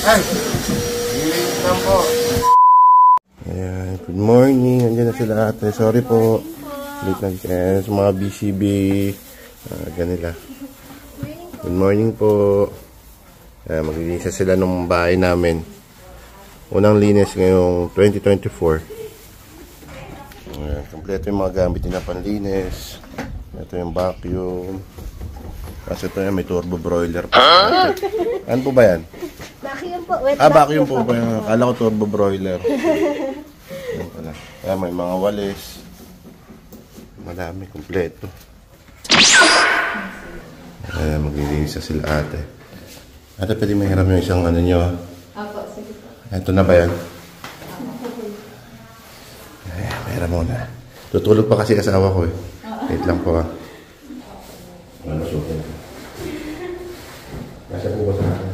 Ay! Linis lang po. Ayan, good morning. Andiyan na sila ate. Sorry po. Late lang kayo sa mga BCB. Ganila. Good morning po. Maglilinis sila ng bahay namin. Unang linis ngayong 2024. Ayan, kompleto yung mga gamit nila panlinis. Ito yung vacuum. Kasi ito yan, may turbo broiler pa. Ano po ba yan? Vacuum po. Wet vacuum po ba yan? Akala ko turbo broiler. Ayan pala. Ayan, may mga walis. Madami, kompleto. Ayan, maglilinis na sila ate. Ate, pwede mahiram yung isang ano nyo. Apo, sige po. Ito na ba yan? Ayan, mahiram muna. Tutulog pa kasi asawa ko eh. Wait lang po ah. Ano suko na? Nasa po ba sa akin?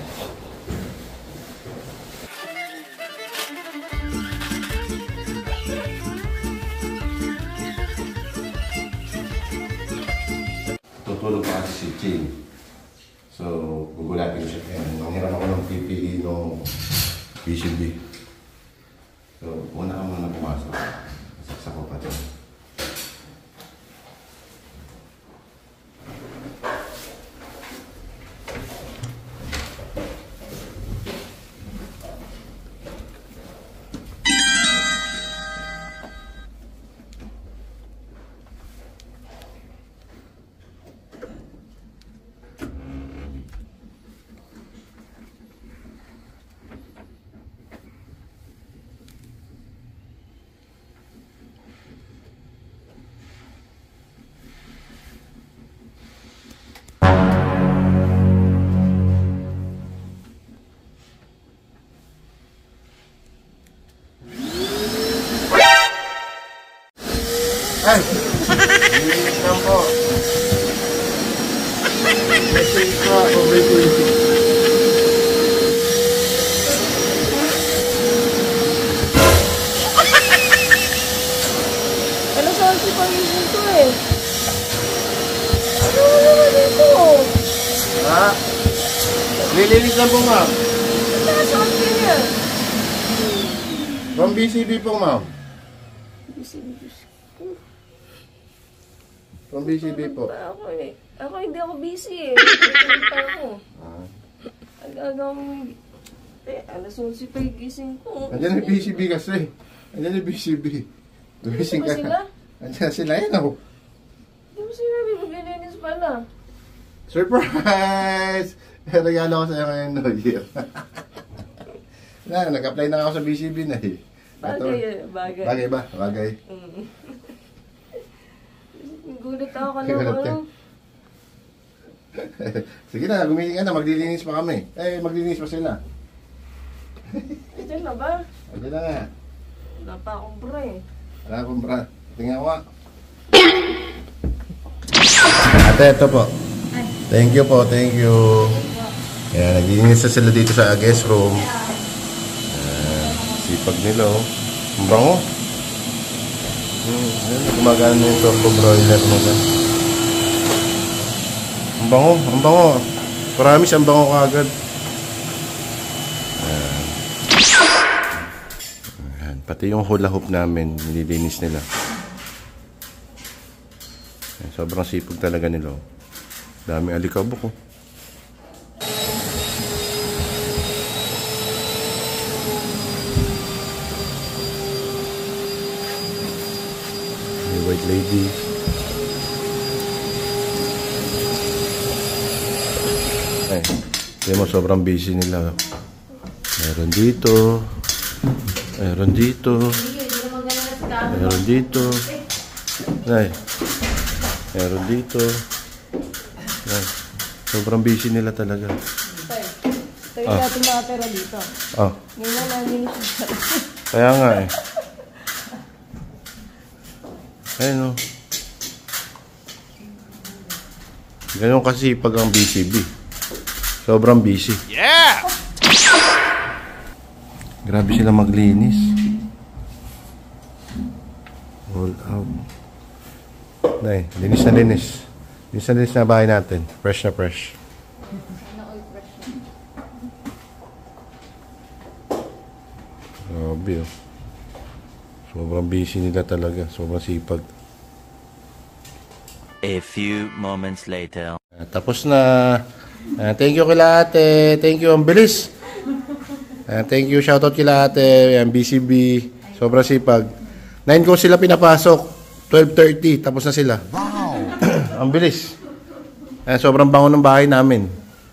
Tutulog pa kasi si Chin. So, gugulatin ko siya. Nanghiram ako ng PPE no PCB. So, una ka muna pumasok. Saksak ko pa ito. Ay! Linis lang po. Message ko ako, may pwede. Ano saan si pag-isin to eh? Ano naman ito? Ha? Lilinis lang po, ma'am. Ano saan ka niya? From BCB po, ma'am. From BCB po. Ako eh. Ako hindi ako busy eh. Nagkakita ako. Agagang... alas 11 pa yung gising ko. Andiyan yung BCB kasi. Andiyan yung BCB. Gumising ka. Sila? Andiyan sila yan ako. Hindi mo sinabi, maglilinis pala. Surprise! Regalo ko sa'yo ngayon, New Year. Nag-apply na ako sa BCB na eh. Bagay eh, bagay. Bagay ba? Bagay. Gulat ako ka Gulat ka. ano. Sige na, gumising ka na. Maglilinis pa kami. Maglilinis pa sila. Diyan na ba? Andiyan na nga. Wala pa akong bra eh. Wala akong bra. Tingnan ko. Ate, ito po. Thank you po, thank you. Ayan, naglilinis na sila dito sa guest room. Sipag nila oh. Ang bango. Gumagana na yung turbo broiler nila. Ang bango, ang bango. Promise, ang bango kaagad. Ayan. Pati yung hula hoop namin, nililinis nila. Ayan, sobrang sipag talaga nila. Daming alikabok oh. White lady. Ay, hindi mo sobrang busy nila. Meron dito. Meron dito. Meron dito. Ay. Meron dito. Ay. Sobrang busy nila talaga. Tayo natin mga pera dito. Ah. Ngayon lang namin siya. Kaya nga eh. Ayun o. Ganun kasi pag ang BCB. Sobrang busy. Yeah! Grabe sila maglinis. All out. Nay, linis na linis. Linis na linis na bahay natin. Fresh na fresh. Grabe oh. Sobrang busy nila talaga. Sobrang sipag. A few moments later. Tapos na. Thank you kila ate. Thank you. Ang bilis. Thank you. Shoutout kila ate. BCB. Sobrang sipag. 9 ko sila pinapasok. 12:30. Tapos na sila. Wow. Ang bilis. Sobrang bango ng bahay namin.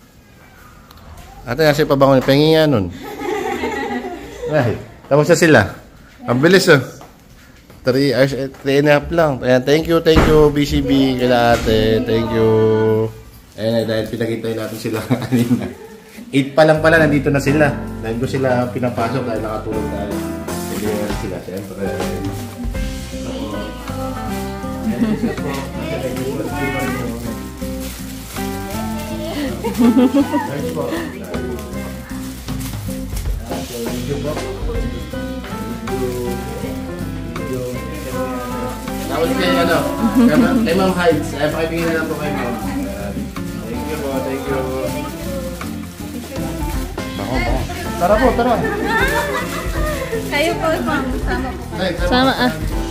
Ate, kasi pabango. Pengi nga nun. Ay, tapos na sila. Ang bilis oh. 3 hours, 3.5 lang. Ayan, thank you, BCB, kila ate. Thank you. Ayan, dahil pinakita natin sila kanina. 8 pa lang pala, nandito na sila. Dahil ko sila pinapasok dahil nakatulog tayo. Hindi na sila, siyempre. Thank you po. Tapos kayo ano, kay Ma'am Heights. Ay, pakibigyan na lang po kay Ma'am. Thank you po, thank you. Bako. Tara po, tara. Kayo po, sama po. Sama ah.